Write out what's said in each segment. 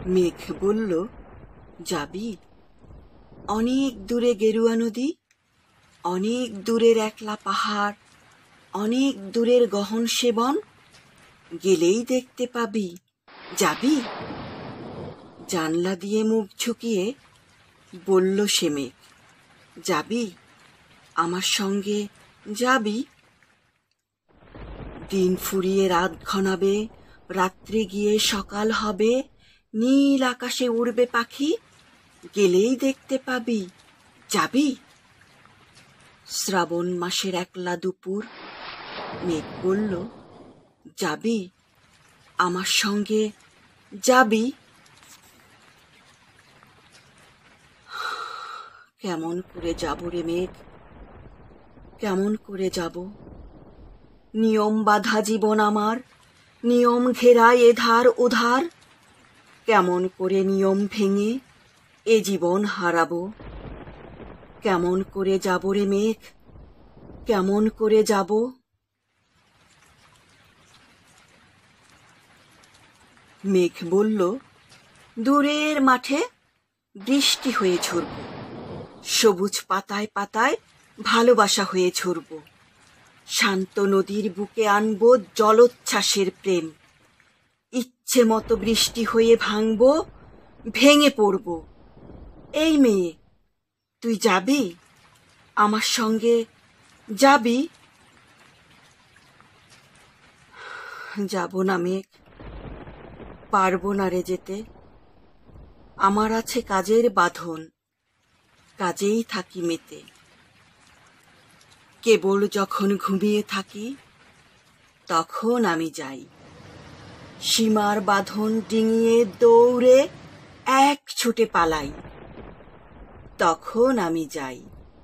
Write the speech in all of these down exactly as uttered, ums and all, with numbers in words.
মেঘ বলল, যাবি? অনেক দূরে গেরুয়া নদী, অনেক দূরের একলা পাহাড়, অনেক দূরের গহন সেবন, গেলেই দেখতে পাবি। যাবি? জানলা দিয়ে মুখ ঝুঁকিয়ে বলল সে মেঘ, যাবি? আমার সঙ্গে যাবি? দিন ফুরিয়ে রাত ঘনাবে, রাত্রে গিয়ে সকাল হবে, নীল আকাশে উড়বে পাখি, গেলেই দেখতে পাবি। যাবি? শ্রাবণ মাসের একলা দুপুর, মেঘ বলল, যাবি? আমার সঙ্গে যাবি? কেমন করে যাব রে মেঘ, কেমন করে যাব? নিয়ম বাঁধা জীবন আমার, নিয়ম ঘেরা এধার ওধার, কেমন করে নিয়ম ভেঙে এ জীবন হারাবো? কেমন করে যাব রে মেঘ, কেমন করে যাব? মেঘ বলল, দূরের মাঠে বৃষ্টি হয়ে ঝরব, সবুজ পাতায় পাতায় ভালোবাসা হয়ে ঝরব, শান্ত নদীর বুকে আনবো জলোচ্ছ্বাসের প্রেম, ইচ্ছে মতো বৃষ্টি হয়ে ভাঙবো, ভেঙে পড়ব। এই মেয়ে, তুই যাবি? আমার সঙ্গে যাবি? যাব না মেঘ, পারবো না রে যেতে। আমার আছে কাজের বাঁধন, কাজেই থাকি মেতে। কেবল যখন ঘুমিয়ে থাকি তখন আমি যাই, সীমার বাঁধন ডিঙিয়ে দৌড়ে এক ছুটে পালাই, তখন আমি যাই।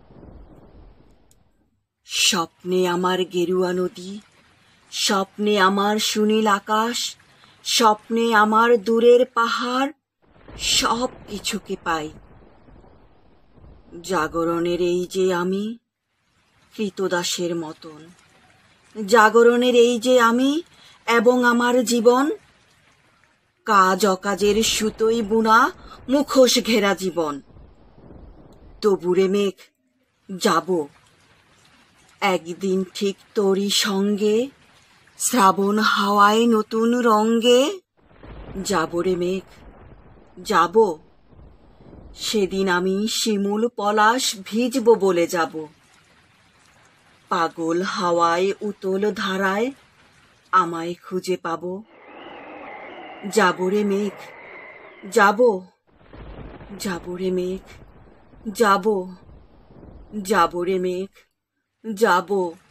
স্বপ্নে আমার গেরুয়া নদী, স্বপ্নে আমার সুনীল আকাশ, স্বপ্নে আমার দূরের পাহাড়, সব কিছুকে পাই। জাগরণের এই যে আমি কৃতদাসের মতন, জাগরণের এই যে আমি এবং আমার জীবন, কাজ অকাজের সুতোই বুনা মুখোশ ঘেরা জীবন। তবুরে মেঘ, যাব একদিন ঠিক তোরই সঙ্গে, শ্রাবণ হাওয়ায় নতুন রঙ্গে। যাব রে মেঘ, যাব, সেদিন আমি শিমুল পলাশ ভিজব বলে যাব। পাগল হাওয়ায় উতল ধারায় আমায় খুঁজে পাব। যাব রে মেঘ, যাব, যাব রে মেঘ, যাব, যাব রে মেঘ, যাব।